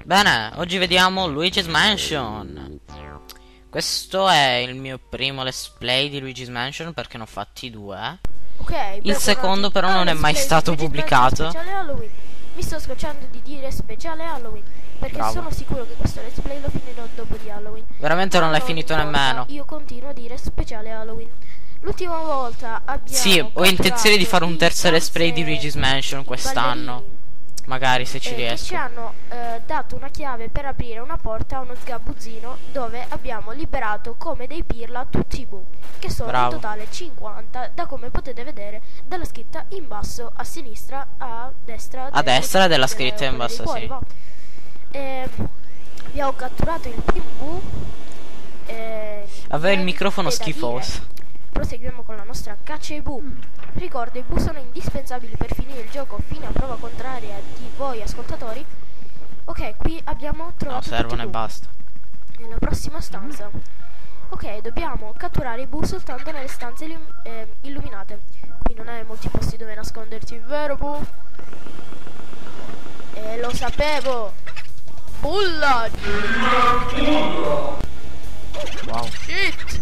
Bene, oggi vediamo Luigi's Mansion. Questo è il mio primo let's play di Luigi's Mansion perché ne ho fatti due. Ok, Il secondo però non è mai stato pubblicato. Speciale Halloween. Mi sto scocciando di dire speciale Halloween perché Bravo. sono sicuro che questo let's play lo finirò dopo di Halloween. Veramente non l'hai finito importa, nemmeno. Io continuo a dire speciale Halloween. L'ultima volta abbiamo Sì, ho intenzione di fare un terzo let's play di Luigi's Mansion quest'anno. Magari se ci che riesco. ci hanno dato una chiave per aprire una porta a uno sgabuzzino dove abbiamo liberato come dei pirla tutti i bu, che sono Bravo. in totale 50, da come potete vedere dalla scritta in basso a sinistra, a destra Della scritta in basso, sì. Abbiamo catturato il primo bu. Aveva il microfono schifoso. Proseguiamo con la nostra caccia ai bu. Ricordo, i bu sono indispensabili per finire il gioco fino a prova contraria di voi ascoltatori. Ok, qui abbiamo No, trovato tutti servono i e bu. basta. Nella prossima stanza. Ok, dobbiamo catturare i bu soltanto nelle stanze illuminate. Qui non hai molti posti dove nasconderti, vero bu? Lo sapevo! Bulla! Wow. Shit!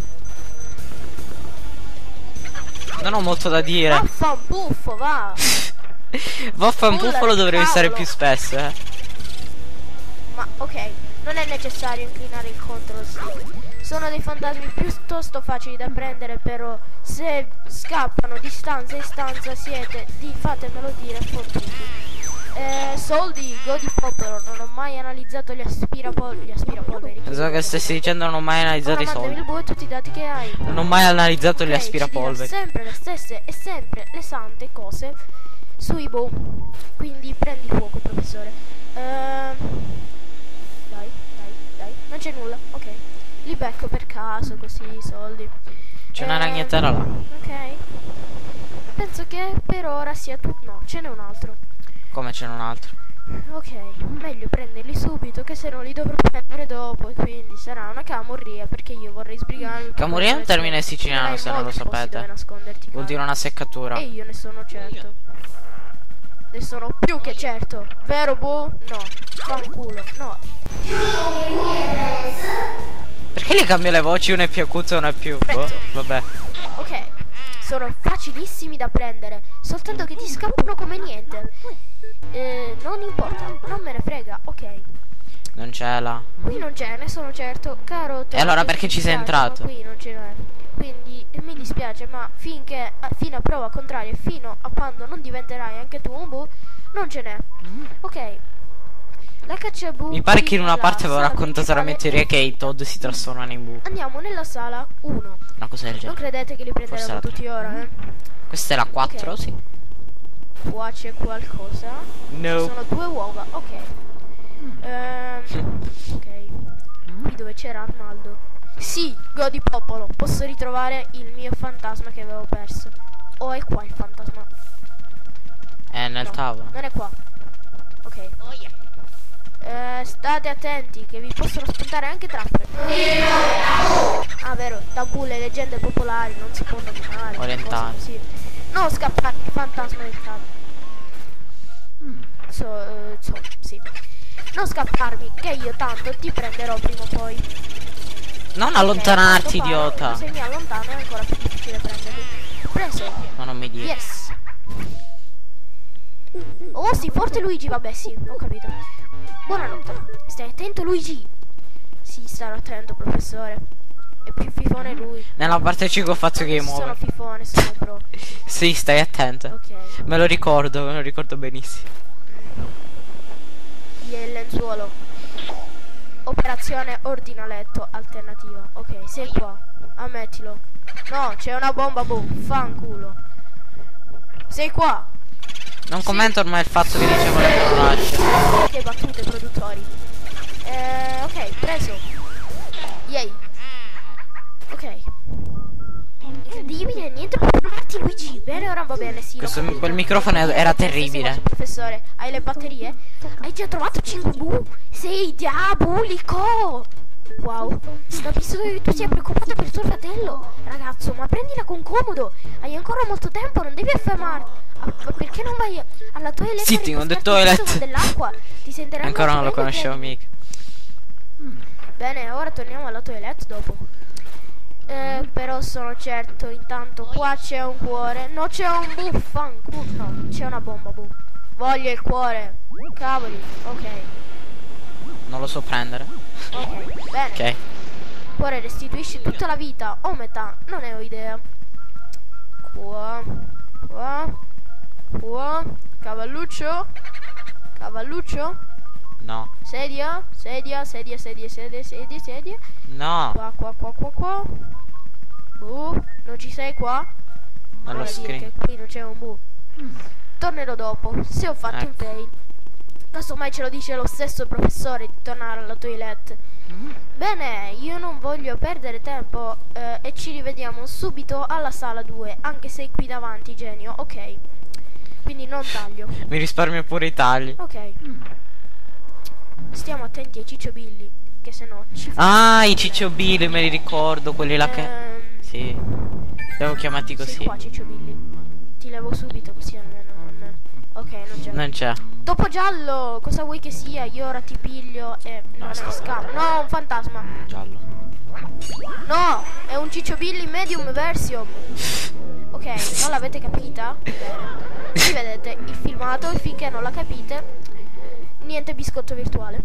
Non ho molto da dire. Vaffanbuffo, va! Vaffanbuffo lo dovrei stare cavolo. più spesso, Ma ok, non è necessario inclinare il control stick. Sono dei fantasmi piuttosto facili da prendere, però se scappano di stanza in stanza siete, fatemelo dire, fottuti. Soldi, godi popolo, non ho mai analizzato gli aspirapolveri. Pensavo che stessi dicendo non ho mai analizzato i Ora mandami soldi. il bu e tutti i dati che hai. Non ho mai analizzato gli Ok, aspirapolveri. ci dirà sempre le stesse e sempre le sante cose sui bu. Quindi prendi fuoco, professore. Dai, non c'è nulla, ok. Li becco per caso, così i soldi. C'è una ragnatela là. Ok. Penso che per ora sia tutto. No, ce n'è un altro. Come c'è un altro? Ok, meglio prenderli subito che se no li dovrò prendere dopo e quindi sarà una camurria perché io vorrei sbrigarmi. Camurria è un termine siciliano, se non lo sapete. Vuol dire una seccatura. E io ne sono certo. Ne sono più che certo. Vero bu? No. Fanculo. No. Perché gli cambia le voci? Una è più acuta e una è più... Boh, vabbè. Ok. Sono facilissimi da prendere. Soltanto che ti scappano come niente. Non importa. Non me ne frega. Ok. Non c'è là. Qui non c'è, ne sono certo. Caro Tony, E allora perché ci sei dispiace, ma entrato? qui non ce n'è. Quindi mi dispiace, ma fino a prova contraria, fino a quando non diventerai anche tu un bu, non ce n'è. Ok. La caccia bu. Mi pare qui che in una nella parte avevo sala raccontato la mia principale teoria che i Todd si trasformano in bu. Andiamo nella sala 1. Una cosa del Non genere. credete che li Forse prenderemo la tutti ora, Questa è la 4, Ok. sì. Qua c'è qualcosa. No. Ci sono 2 uova, ok. Ok. Qui dove c'era Arnaldo. Sì, godi popolo. Posso ritrovare il mio fantasma che avevo perso. O è qua il fantasma? È nel No, tavolo. non è qua. Ok. State attenti che vi possono spuntare anche trappole. Ah, vero, tabù, le leggende popolari non si può nominare. Orientali. cose così. Non scappare, il fantasma del capo. Sì. Non scapparmi, che io tanto ti prenderò prima o poi. Non Ok, allontanarti, a quanto pare, idiota. Se mi allontano è ancora più difficile prenderli. Preso. Ma non mi dire. Yes. Oh sì, forte Luigi, vabbè sì, ho capito. Buonanotte. Stai attento Luigi. Sì, starò attento professore. È più fifone lui. Nella parte 5 ho fatto game Sono over. fifone, sono pro. Sì, stai attento. Ok. Me lo ricordo benissimo. Il lenzuolo. Operazione ordinaletto alternativa. Ok, sei qua. Ammettilo. No, c'è una bomba boom. Fanculo. Sei qua. Non commento ormai il fatto che dicevo le parolacce. Che battute produttori. Ok, preso. Yay. Ok. Dimmi niente per fermarti Luigi. Bene, ora va bene, sì. Quel microfono era terribile. Professore, hai le batterie? Hai già trovato 5 bu? Sei diabolico. Wow, capisco che tu sia preoccupato per tuo fratello. Ragazzo, ma prendila con comodo. Hai ancora molto tempo, non devi affermarti. Ma perché non vai alla toilet? Sitting on the toilet. Dell'acqua. Ti sentirai Ancora non lo molto meglio, conoscevo Jenny. mica. Bene, ora torniamo alla toilet dopo. Però sono certo, intanto qua c'è un cuore. No, c'è un buffanculo. No, c'è una bomba, bu. Voglio il cuore. Cavoli, ok. Non lo so prendere. Ok, bene. Ok. Cuore restituisci tutta la vita o metà, non ne ho idea. Qua, qua, qua. Cavalluccio, cavalluccio. No. Sedia, sedia, sedia, sedia, sedia, sedia, sedia. No. Qua, qua, qua, qua, qua. Non ci sei qua? Nello Vuol dire screen. che qui non c'è un bu. Tornerò dopo, se ho fatto un fail. Casomai ce lo dice lo stesso professore di tornare alla toilet. Bene, io non voglio perdere tempo e ci rivediamo subito alla sala 2, anche se qui davanti, genio, ok. Quindi non taglio. Mi risparmio pure i tagli. Ok. Stiamo attenti ai cicciobilli, che se no ci fa. Ah, i cicciobilli, me li ricordo, quelli là che... Sì. Li avevo chiamati Sei così. qua, cicciobilli. Ti levo subito così almeno non... Ok, non c'è. Non c'è. Topo giallo, cosa vuoi che sia? Io ora ti piglio e... No, No, non scappo. No, un fantasma. Giallo. No, è un cicciobilli medium version. Ok, non l'avete capita? Bene. Rivedete il filmato e finché non la capite, niente biscotto virtuale.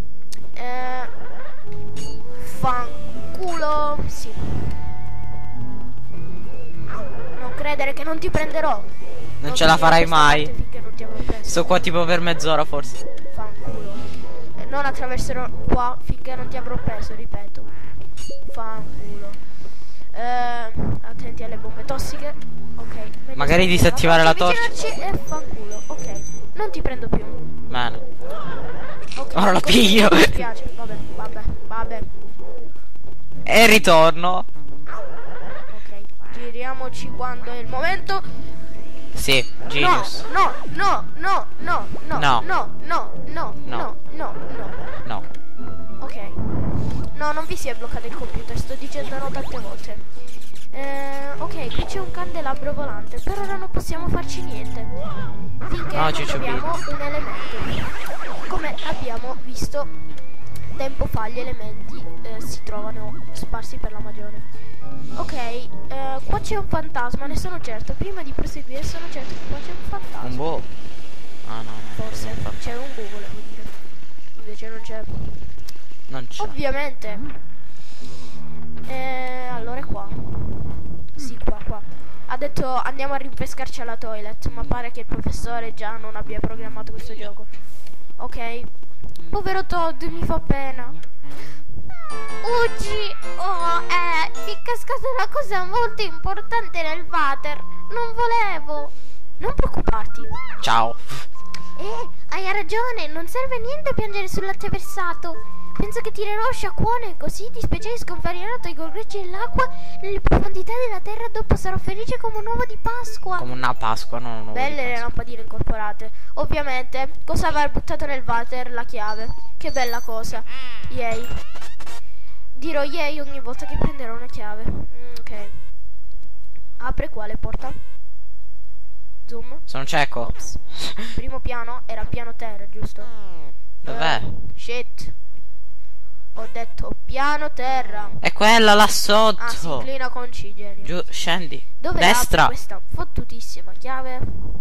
Fanculo. Sì. Non credere che non ti prenderò. Non ce la farai mai. Finché non ti avrò preso. Sto qua tipo per mezz'ora forse. Fanculo. Non attraverserò qua finché non ti avrò preso, ripeto. Fanculo. Attenti alle bombe tossiche. Ok. Magari disattivare la torcia. E fanculo. Ok. Non ti prendo più. Bene. Ok. Ora la così piglio. Mi spiace. Vabbè. E ritorno. Ok. Giriamoci quando è il momento. Sì, Genius. No. No. Ok. No, non vi si è bloccato il computer, sto dicendo no tante volte. Ok, qui c'è un candelabro volante, per ora non possiamo farci niente. Finché non troviamo un elemento. Come abbiamo visto tempo fa, gli elementi si trovano sparsi per la magione. Ok, qua c'è un fantasma, ne sono certo. Prima di proseguire sono certo che qua c'è un fantasma. Un boh. Ah no. Forse c'è un boh, volevo dire. Invece non c'è. Non c'è. Ovviamente. Allora è qua. Sì, qua. Ha detto andiamo a rinfrescarci alla toilet, ma pare che il professore già non abbia programmato questo gioco. Ok. Povero Todd, mi fa pena. Uggi, mi è cascata una cosa molto importante nel water. Non volevo. Non preoccuparti. Ciao. Hai ragione, non serve niente piangere sul latte versato. Penso che tirerò sciacquone, così ti specie sconfarinato i gorgocci nell'acqua nelle profondità della terra. Dopo sarò felice come un uovo di Pasqua. Come una Pasqua, non un uovo. Belle le lampadine incorporate. Ovviamente, cosa avrà buttato nel water? La chiave. Che bella cosa. Yay. Dirò yay ogni volta che prenderò una chiave. Ok. Apre quale porta? Zoom. Sono cieco. Ops. Primo piano era piano terra, giusto? Dov'è? Shit. Ho detto piano terra. È quella là sotto. Ah, si inclina con C, genio. Giù, scendi. Dove Destra. apro questa fottutissima chiave?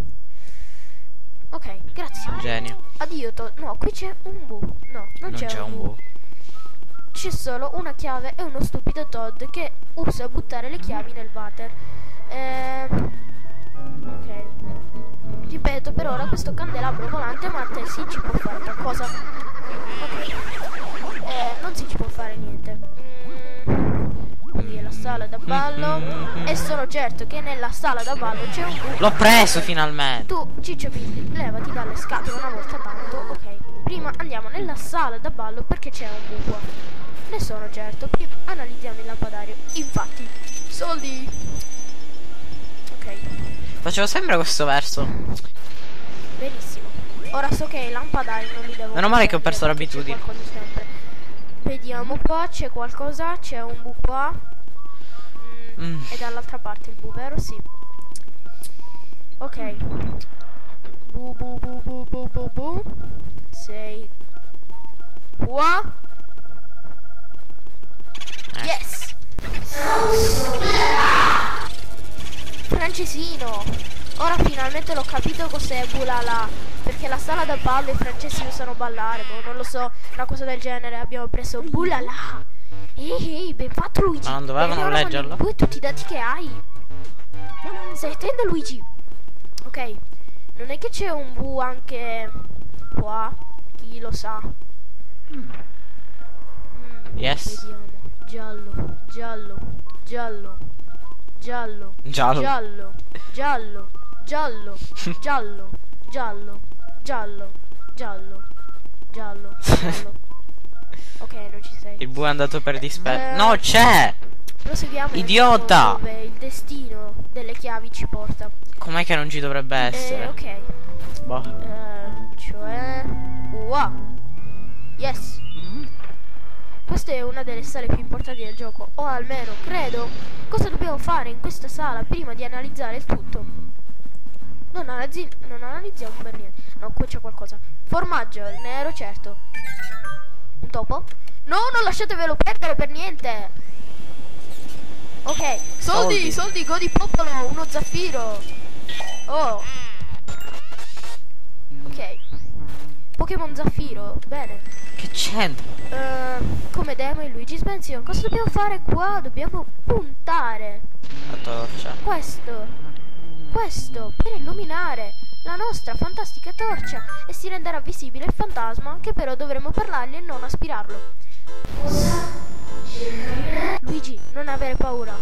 Ok, grazie. Genio. Addio, no, qui c'è un bu. No, non c'è un bu. bu. C'è solo una chiave e uno stupido Todd che usa buttare le chiavi nel water. Ok. Ripeto, per ora questo candelabro volante, ma a te sì ci può fare qualcosa. Ok. Non si ci può fare niente. Qui è la sala da ballo. E sono certo che nella sala da ballo c'è un buco. L'ho preso finalmente. Tu, Ciccio Pilli, levati dalle scatole una volta tanto. Ok. Prima andiamo nella sala da ballo perché c'è un buco. Ne sono certo. Prima analizziamo il lampadario. Infatti, soldi. Ok. Facevo sempre questo verso. Benissimo. Ora so che i lampadari non li devo. Meno male che ho perso l'abitudine. Vediamo qua, c'è qualcosa, c'è un bu qua. E dall'altra parte il bu, vero? Sì. Ok. Bu bu bu bu bu bu bu. Sei qua. Yes. Francesino. Ora finalmente l'ho capito cos'è bulala. Perché la sala da ballo i francesi usano ballare. Boh, non lo so, una cosa del genere. Abbiamo preso bulala. Ehi, ben fatto Luigi. Ma non dovevano Bene, ora leggerlo? mandi in tutti i dati che hai. Stai attento Luigi. Ok. Non è che c'è un bu anche qua? Chi lo sa? Yes. Vediamo. Giallo, giallo, giallo, giallo, Giallo. giallo, giallo, giallo, giallo, giallo, giallo, giallo, giallo, giallo. Ok, non ci sei. Il bu è andato per dispetto. Eh, No, c'è! Proseguiamo. Idiota! Dove il destino delle chiavi ci porta. Com'è che non ci dovrebbe essere? Ok. Boh. Cioè... Wow. Yes. Questa è una delle sale più importanti del gioco. O almeno, credo. Cosa dobbiamo fare in questa sala prima di analizzare il tutto? Non analizziamo per niente. No, qui c'è qualcosa. Formaggio, il nero, certo. Un topo? No, non lasciatevelo perdere per niente. Ok. Soldi, godi popolo, uno zaffiro. Oh. Ok. Pokémon Zaffiro, bene. Che c'entra? Come demo in Luigi's Mansion, cosa dobbiamo fare qua? Dobbiamo puntare La torcia. questo per illuminare la nostra fantastica torcia e si renderà visibile il fantasma, che però dovremo parlargli e non aspirarlo. Luigi, non avere paura.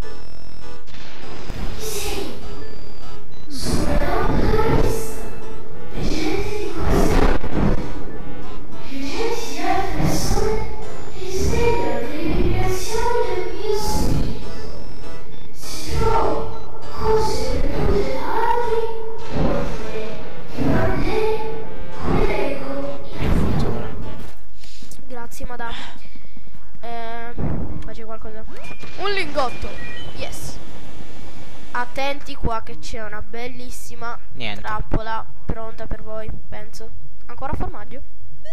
Grazie, madame. Ma c'è qualcosa? Un lingotto. Yes. Attenti qua che c'è una bellissima Niente. trappola pronta per voi, penso. Ancora formaggio?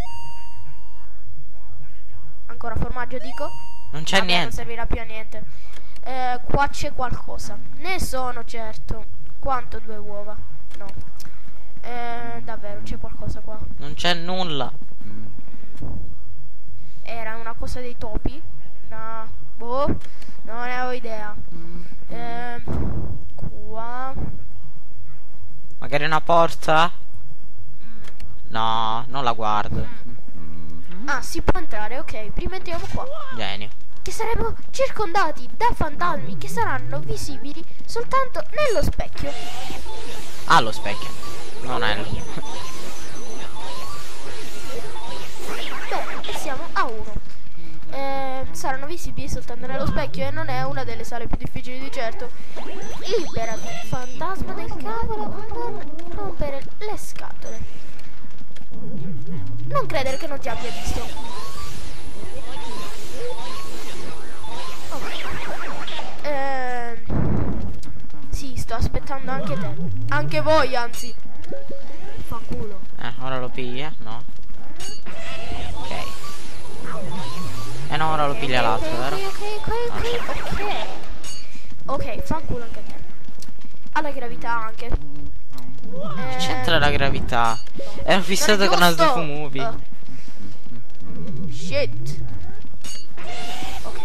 Ancora formaggio, dico? Non c'è Vabbè, niente. non servirà più a niente. Qua c'è qualcosa. Ne sono certo. Quanto 2 uova? No. Davvero c'è qualcosa qua. Non c'è nulla. Era una cosa dei topi? No. Boh. Non ne ho idea. Qua. Magari una porta? No, non la guardo. Ah, si può entrare, ok. Prima entriamo qua. Genio. Che saremo circondati da fantasmi che saranno visibili soltanto nello specchio. Ah, lo specchio. Non è lì. Bene, e siamo a 1. Saranno visibili soltanto nello specchio e non è una delle sale più difficili di certo. Liberati, fantasma del cavolo, non rompere le scatole. Non credere che non ti abbia visto. Sì, sto aspettando anche te. Anche voi, anzi. Fanculo. Ora lo piglia? No. Ok. No, ora lo piglia l'altro, vero? Ok, fanculo anche te. Alla gravità anche. Che c'entra la gravità? Ero fissato con giusto. Asdfu Movie. Shit. Ok.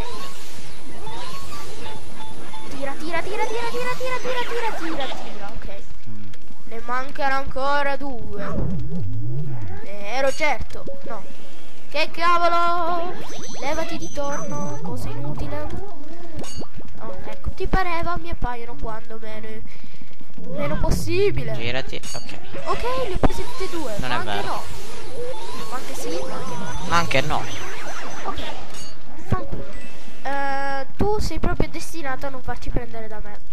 Tira. Ok. Ne mancano ancora 2. Ne ero certo. No. Che cavolo! Levati di torno, cosa inutile. Oh, ecco, ti pareva, mi appaiono quando meno possibile. Girati. Ok. Ok, li ho presi tutti e 2. Non ma è anche vero. no. Ma anche sì, ma anche no. Ma anche no. Ok. Fanculo. Tu sei proprio destinato a non farci prendere da me.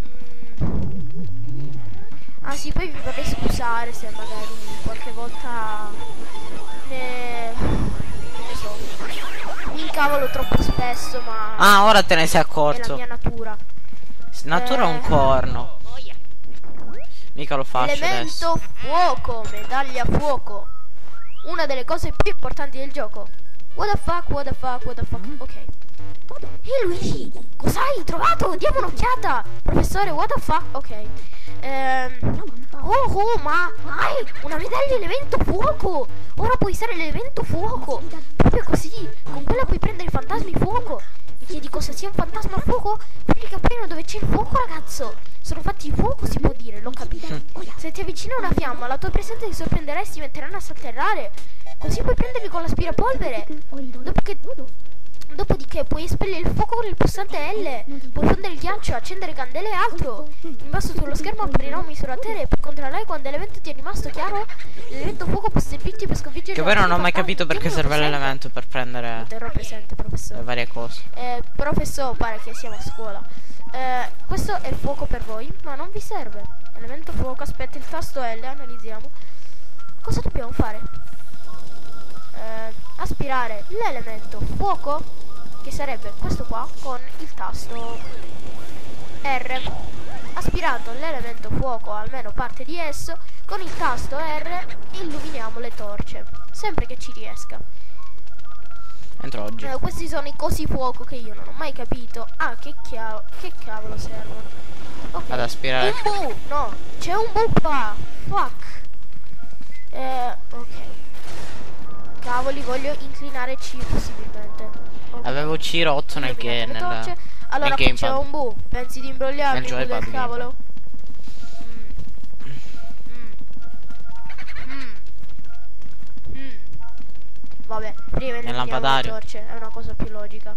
Ah sì, poi vi vorrei scusare se magari qualche volta ne so, mi cavolo troppo spesso, ma Ah, ora te ne sei è la accorto. mia natura. Natura un corno. Mica lo faccio adesso. Elemento fuoco, medaglia fuoco. Una delle cose più importanti del gioco. What the fuck, what the fuck, what the fuck. Ok. Ehi Luigi, cos'hai trovato? Diamo un'occhiata. Professore, what the fuck. Ok. Oh, ma hai una medaglia elemento fuoco. Ora puoi usare l'elemento fuoco. Proprio così, con quella puoi prendere i fantasmi fuoco. Mi chiedi cosa sia un fantasma a fuoco? Prendi capire dove c'è il fuoco, ragazzo. Sono fatti di fuoco, si può dire, l'ho capito. Se ti avvicina una fiamma, la tua presenza ti sorprenderà e si metteranno a saltellare. Così puoi prenderli con l'aspirapolvere. Dopodiché puoi espellere il fuoco con il pulsante L. Puoi fondere il ghiaccio, accendere candele e altro. In basso sullo schermo apparirà un misuratore per controllare quando l'elemento ti è rimasto chiaro. L'elemento fuoco può servirti per sconfiggere. Che poi non ho mai capito perché serve l'elemento per prendere lo terrò presente, le professore. varie cose. Professore, pare che siamo a scuola. Questo è il fuoco per voi, ma non vi serve. Elemento fuoco, aspetta il tasto L, analizziamo. Cosa dobbiamo fare? Aspirare l'elemento fuoco, che sarebbe questo qua, con il tasto R. Aspirato l'elemento fuoco, almeno parte di esso, con il tasto R illuminiamo le torce, sempre che ci riesca. Entro oggi. Questi sono i cosi fuoco che io non ho mai capito. Ah, che cavolo servono? Ok. Ad aspirare. Un bu! No, c'è un bu qua. Fuck. Ok. Cavoli, voglio inclinare C possibilmente. Okay. Avevo C rotto nel Illuminate le torce. Allora qui c'è gamepad. un bu. Pensi di imbrogliarmi, Nel bu del joypad cavolo? Vabbè, prima Nel illuminiamo le lampadario. torce, è una cosa più logica.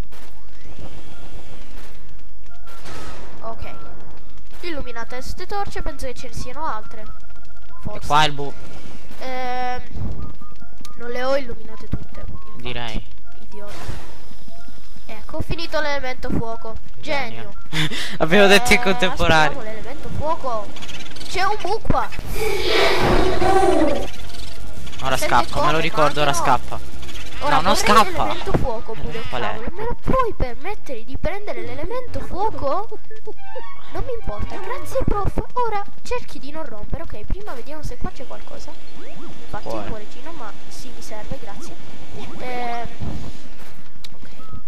Ok. Illuminate queste torce, penso che ce ne siano altre. Forse. E qua il bu. Non le ho illuminate tutte, infatti. Direi. Idiota. Ecco, ho finito l'elemento fuoco. Genio. Abbiamo detto in contemporanea. Aspettiamo l'elemento fuoco. C'è un bu qua. Ora Senti scappa, me lo come? ricordo, ora No. scappa. Ora No, non vorrei scappa. l'elemento fuoco, pure Qual è? cavolo. Me lo puoi permettere di prendere l'elemento fuoco? Non mi importa, grazie prof. Ora cerchi di non rompere. Ok, prima vediamo se qua c'è qualcosa. Infatti Cuore. un cuoricino, ma sì, mi serve, grazie. Ok.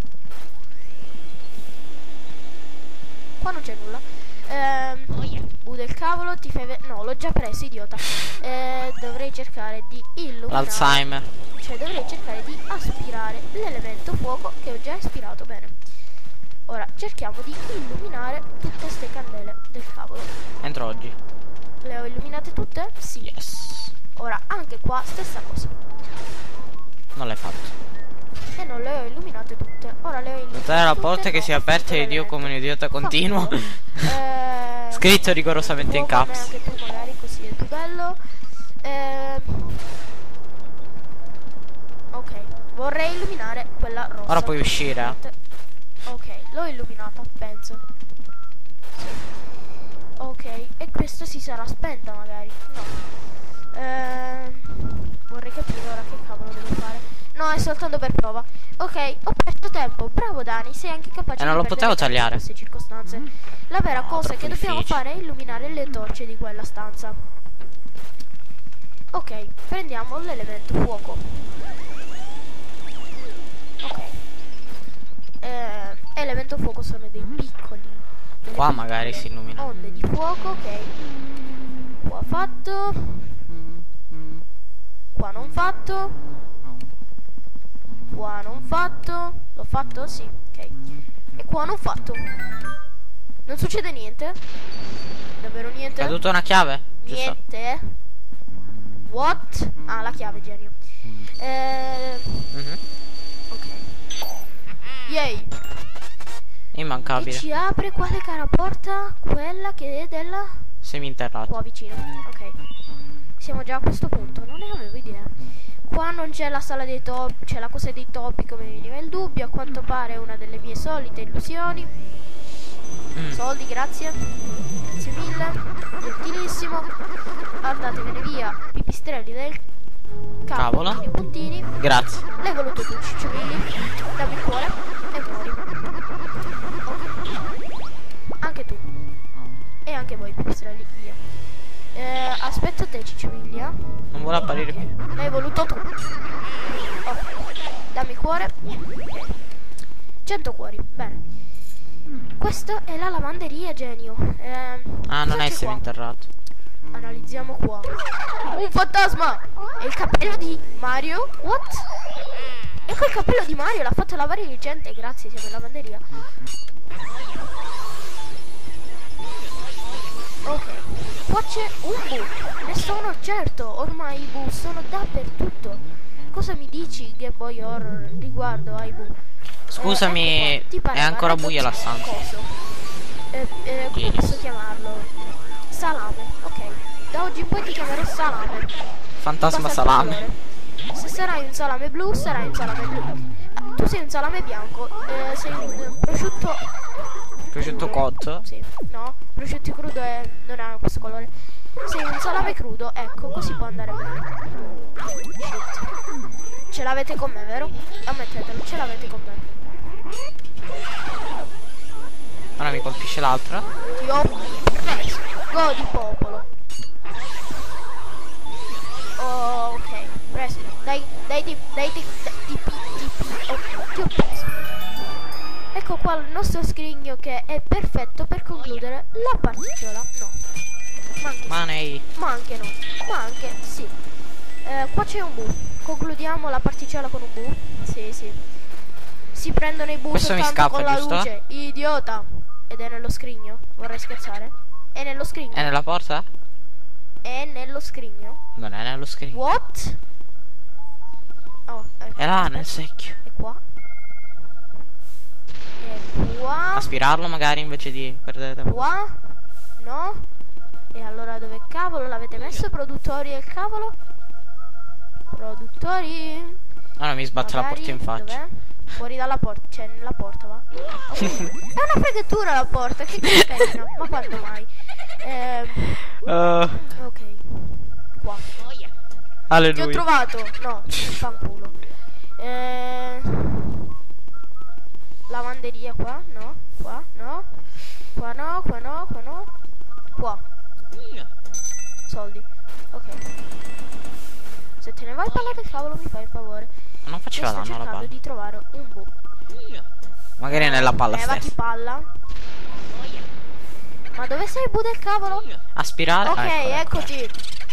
Qua non c'è nulla. Bu del cavolo, ti fai no, l'ho già preso, idiota. Dovrei cercare di illuminare. L'Alzheimer. Cioè dovrei cercare di aspirare l'elemento fuoco che ho già aspirato bene. Ora cerchiamo di illuminare tutte ste candele del cavolo. Entro oggi. Le ho illuminate tutte? Sì. Yes. Ora anche qua stessa cosa. Non l'hai fatto. E non le ho illuminate tutte. Ora le ho illuminate Notare la tutte, porta che no, si è ho aperta finito ed io come un idiota continuo. l'elemento. Scritto rigorosamente in fuoco a me caps. anche tu magari, così è più bello. Ok, vorrei illuminare quella rossa. Ora puoi uscire. Ok, l'ho illuminata, penso. Sì. Ok, e questo si sarà spenta magari. No. Vorrei capire ora che cavolo devo fare. No, è soltanto per prova. Ok, ho perso tempo. Bravo Dani, sei anche capace non di lo potevo perdere tempo in tagliare. queste circostanze. La vera No, cosa troppo che dobbiamo difficile. fare è illuminare le torce di quella stanza. Ok, prendiamo l'elemento fuoco. Ok. Elemento fuoco sono dei piccoli. delle Qua magari piccole si illumina. Onde di fuoco, ok. Qua fatto. Qua non fatto. Qua non fatto. L'ho fatto? Sì, ok. E qua non fatto. Non succede niente? Davvero È niente? caduta una chiave? Giusto? Niente? What? Ah, la chiave, genio. Mhm. Ok. Yay. E Immancabile. ci apre quale cara porta? Quella che è della... Seminterrato. Qua vicino. Ok. Siamo già a questo punto. Non ne avevo idea. Qua non c'è la sala dei topi. C'è la cosa dei topi come mi veniva il dubbio. A quanto pare è una delle mie solite illusioni. Soldi, grazie. Grazie mille. Gentilissimo. Andatevene via, pipistrelli del Cavolo. I puntini. Grazie. L'hai voluto tu, cicciolini. Dammi il cuore e muori. Ok. Anche tu. E anche voi, pipistrelli, via. Aspetta te, cicciolini. Non vuole apparire più. L'hai voluto tu. Ok. Dammi cuore. Ok. 100 cuori. Bene. Questa è la lavanderia, genio. Ah, non cosa è c'è qua? seminterrato. Analizziamo qua. Un fantasma! È il cappello di Mario? What? Ecco il cappello di Mario, l'ha fatto lavare il gente. Grazie, siamo in lavanderia. Ok. Qua c'è un bu. Ne sono certo. Ormai i bu sono dappertutto. Cosa mi dici, Game Boy Horror, riguardo ai bu? Scusami, ecco qua, ti è pareva, ancora buia la stanza. Come posso chiamarlo? Salame, ok. Da oggi in poi ti chiamerò Salame. Fantasma Basta il salame. colore. Se sarai un salame blu, sarai un salame blu. Tu sei un salame bianco. Sei un prosciutto. Prosciutto cotto. Sì, no, prosciutto crudo non ha questo colore. Sei un salame crudo, ecco, così può andare bene. Shit. Ce l'avete con me, vero? Ammettetelo, ce l'avete con me. Ora mi colpisce l'altra. Ti ho preso. Go di popolo. Oh, ok, preso. Dai, ok, ti ho preso. Ecco qua il nostro scrigno che è perfetto per concludere la particiola. No. Ma anche no. Ma anche sì. Qua c'è un bu. Concludiamo la particiola con un bu. Sì, sì. Si prendono i bu Questo mi soltanto scappa, con la giusto? luce. Idiota. Ed è nello scrigno. Vorrei scherzare. È nello scrigno. È nella porta? È nello scrigno. Non è nello scrigno. What? Oh, ecco. È là, nel secchio. E qua. E qua. Aspirarlo magari invece di perdere tempo. Qua. No. E allora dove cavolo l'avete messo, produttori, e il cavolo? Produttori. Ora mi sbatte la Magari, porta in faccia. dov'è? Fuori dalla porta, cioè nella porta va. Ok. È una fregatura la porta, che carina. Ma quando mai? Ok. Qua. Ti ho Alleluia. trovato. No, fanculo. Lavanderia qua, no. Qua, no. Qua no, qua no, qua no. Qua. Soldi. Ok. Se te ne vai palla del cavolo mi fai il favore. Ma non Io faceva sto danno la cercando palla. di trovare un bu. Magari è nella palla Levati stessa. palla. Ma dove sei, bu del cavolo? Aspirare. Ok, Ah, ecco. eccoti.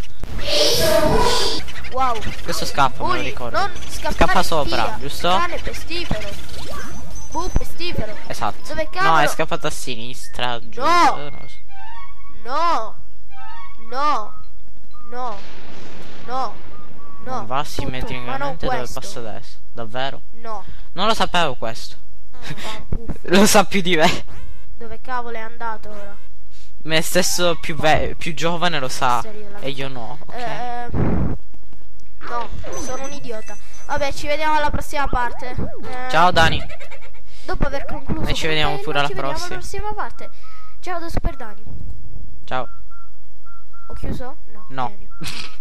Wow. Questo scappa, me lo Uri, ricordo. non scappare Scappa sopra, via. giusto? Cane pestifero. Bu pestifero. Esatto. Dove No, cavolo? è scappato a sinistra. Giù. No. Non lo so. No. No. No. No. No. Non va Tutto, ma non simmetricamente dove questo. passa adesso. Davvero? No. Non lo sapevo questo. Puff. Lo sa più di me. Dove cavolo è andato ora? Me stesso più giovane lo sa. Serio, della E io no. Ok. No, sono un idiota. Vabbè, ci vediamo alla prossima parte. Ciao Dani. Dopo aver concluso Noi ci vediamo con te, pure noi alla ci vediamo alla prossima parte. Ciao da Super Dani. Ciao. Ho chiuso? No. No. Bene.